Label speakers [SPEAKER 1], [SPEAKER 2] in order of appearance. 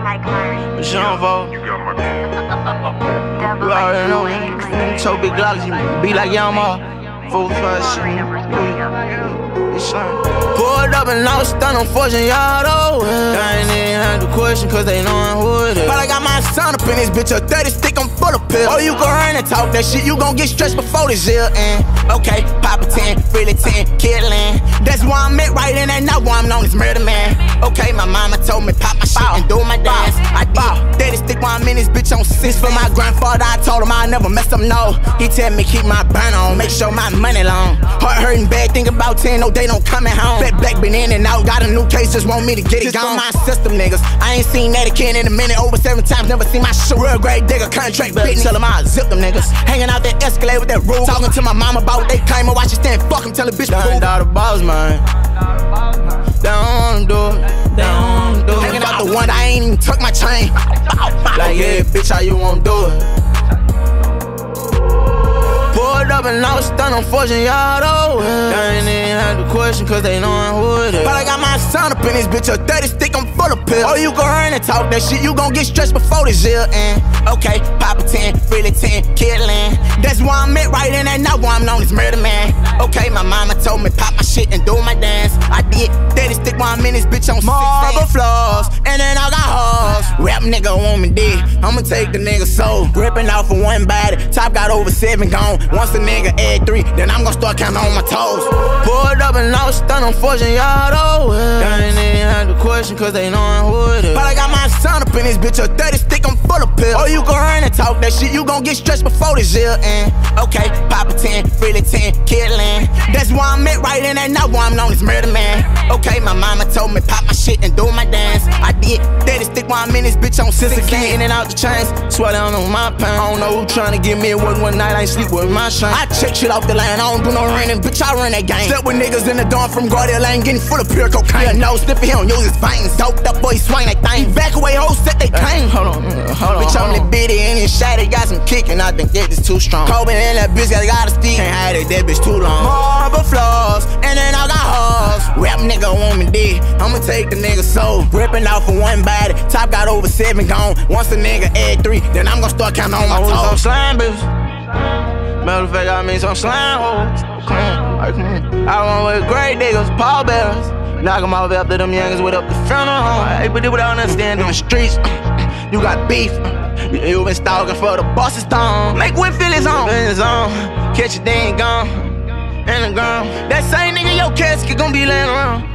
[SPEAKER 1] But she don't vote. You already know, man. So big glocks, you be like YoungBoy. Full fast shit. Pulled up and I was stunned on Forgiato. I ain't even had the question cause they know I'm who it is. But I got my son up in this bitch, a 30 stick, I'm full of pills. Oh, you can run and talk that shit, you gon' get stretched before this year. And okay, pop a 10, really 10, killing. That's where I'm at right in that now where I'm known as murder man. Okay, my mama told me pop my shit and do my dance. I did 30 stick while I'm in this bitch on 6. For my grandfather, I told him I never mess up, no. He tell me keep my burn on, make sure my money long. Heart hurting bad, think about 10, no day don't coming home. Fat black been in and out, got a new case, just want me to get it gone. For my system niggas, I ain't seen that again in a minute. Over 7 times, never seen my shit. Real grade digger, contract bitch. Tell them I zip them niggas. Hanging out that Escalade with that roof. Talking to my mama about they claim and watch it stand. Fuck him, tell the bitch to move. All the balls, man. They don't wanna do it. They don't wanna do it. Hanging out the one, I ain't even tuck my chain. Like, yeah, bitch, how you won't do it? Pulled up and I was stunned on Forgiato. I ain't even had the question cause they know I'm who it is. But I got my son up in this bitch, a 30 stick, I'm full of pills. Oh, you can run and talk that shit, you gon' get stretched before this year. And okay, pop a 10, really 10, killing. That's where I'm at right in that now where I'm known as murder man. Okay, my mama told me pop my shit and do my dance. I did 30 stick while I'm in this bitch on 6 marble floors. And then I got hoes. Rap nigga want me dead, I'ma take the nigga soul. Ripping off of one body, top got over 7 gone. Once a nigga add 3, then I'm gon' start counting on my toes. Pulled up and I was stunned on Forgiato. I ain't even had the question cause they know I'm who it is. But I got my son up in this bitch, a 30 stick, I'm full of pills. Oh, you can run and talk that shit, you gon' get stretched before this year. And okay, pop a 10, really 10, killing. That's where I'm at right in that now where I'm known as murder man. Okay, my mama told me pop my shit and do my dance. I did 30 stick while I'm in this bitch on 6 again. In and out the chains, swear they don't know my pain. I don't know who tryna get me at work one night, I ain't sleep with my shine. I check shit off the line, I don't do no running, bitch, I run that game. Slept with niggas in the dorm from Guardia Lane, getting full of pure cocaine. Yeah, no sniffy, he don't use his veins. Doped up boy, swing that thing. Back away, hoes set they claim. Hold on. Bitch, I'm the bitty and his shot, they got some kickin', I think that is too strong. Kobe and that bitch got a stick, can't hide it, that bitch too long. Marble floors, and then I got hoes. Rap nigga want me dead, I'ma take the nigga soul. Ripping off of one body, top got over 7 gone. Once a nigga add 3, then I'm gon' start counting on my toes. I was some slime bitch. Matter of fact, I mean some slime hoes. I want with great niggas, pallbearers. Knock them off after them youngins with up the funeral home. Hey, but they without understanding the streets. You got beef. You been stalking for the boss's tone. Make Whip feel his own. Catch it, they ain't gone. In the ground. That same nigga, your casket gon' be laying around.